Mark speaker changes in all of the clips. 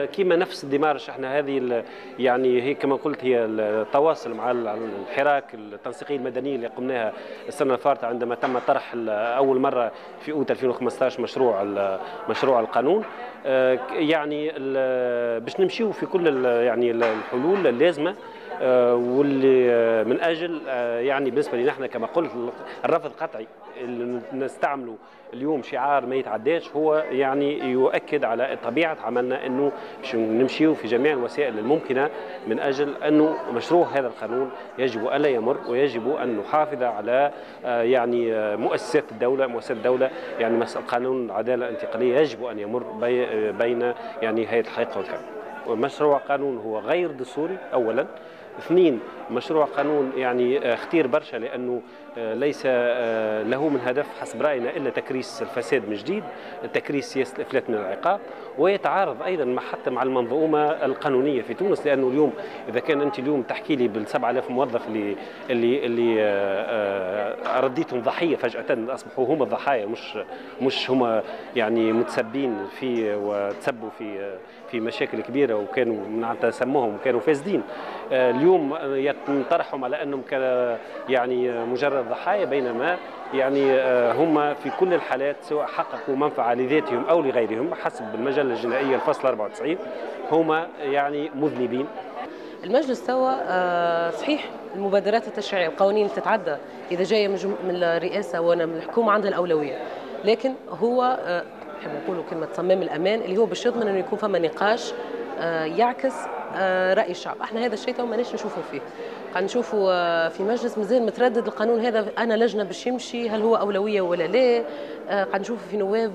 Speaker 1: كما نفس الديمارش احنا هذه يعني هي كما قلت هي التواصل مع الحراك التنسيقيه المدنيه اللي قمناها السنه الفارطه عندما تم طرح اول مره في اوت 2015 مشروع القانون. يعني باش نمشيو في كل يعني الحلول اللازمه واللي من اجل يعني بالنسبه لنا احنا كما قلت الرفض القطعي اللي نستعمله اليوم شعار ما يتعداش هو يعني يؤكد على طبيعه عملنا انه نمشيو في جميع الوسائل الممكنه من اجل انه مشروع هذا القانون يجب الا يمر، ويجب ان نحافظ على يعني مؤسسات الدوله يعني قانون العداله الانتقاليه يجب ان يمر بين يعني هيئه الحقيقه والكم. مشروع قانون هو غير دستوري اولا. اثنين، مشروع قانون يعني خطير برشا لانه ليس له من هدف حسب راينا الا تكريس الفساد من جديد، تكريس سياسه الافلات من العقاب، ويتعارض ايضا حتى مع المنظومه القانونيه في تونس. لانه اليوم اذا كان انت اليوم تحكي لي بال 7000 موظف اللي رديتهم ضحيه فجاه، اصبحوا هم الضحايا مش هم يعني متسبين في وتسبوا في مشاكل كبيره وكانوا من سموهم كانوا فاسدين، اليوم يطرحهم على انهم يعني مجرد ضحايا، بينما يعني هم في كل الحالات سواء حققوا منفعه لذاتهم او لغيرهم حسب المجله الجنائيه الفصل 94 هم يعني مذنبين.
Speaker 2: المجلس توا صحيح المبادرات التشريعيه القوانين تتعدى اذا جايه من الرئاسه وانا من الحكومه عندها الاولويه، لكن هو نحب نقولوا كلمه صمام الامان اللي هو باش يضمن انه يكون فما نقاش يعكس راي الشعب. احنا هذا الشيء تو ماناش نشوفوا فيه، قاعد نشوفوا في مجلس مازال متردد القانون هذا انا لجنه باش يمشي هل هو اولويه ولا لا. قاعد نشوفوا في نواب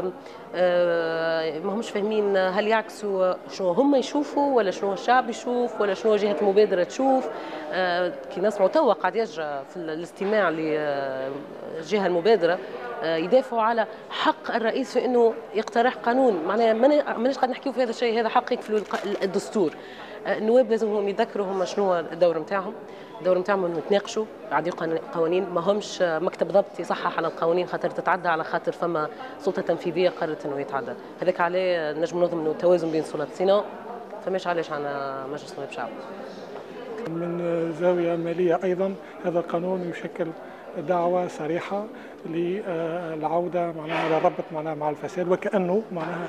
Speaker 2: ما همش فاهمين هل يعكسوا شنو هم يشوفوا ولا شنو الشعب يشوف ولا شنو جهه المبادره تشوف. كي نسمعوا توا قاعد يجرى في الاستماع لجهه المبادره يدافعوا على حق الرئيس في انه يقترح قانون، معناها ماناش قاعد نحكيو في هذا الشيء، هذا حق يكفلوا الدستور. النواب لازمهم يذكروا هم شنو الدور نتاعهم، الدور نتاعهم انه يتناقشوا يعديوا قوانين، ما همش مكتب ضبط يصحح على القوانين خاطر تتعدى على خاطر فما سلطه تنفيذيه قررت انه يتعدى، هذاك عليه نجم نظم انه توازن بين سلطتين، فماش علاش عندنا مجلس نواب شعب.
Speaker 3: من زاويه ماليه ايضا هذا القانون يشكل دعوة صريحة للعودة معناها للربط معناها مع الفساد، وكأنه معناها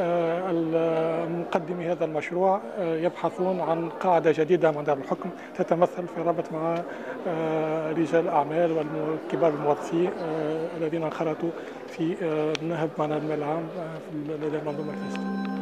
Speaker 3: مقدمي هذا المشروع يبحثون عن قاعدة جديدة من دار الحكم تتمثل في الربط مع رجال الأعمال والكبار الموظفين الذين انخرطوا في نهب معناها المال العام لدى المنظومة الفاسدة.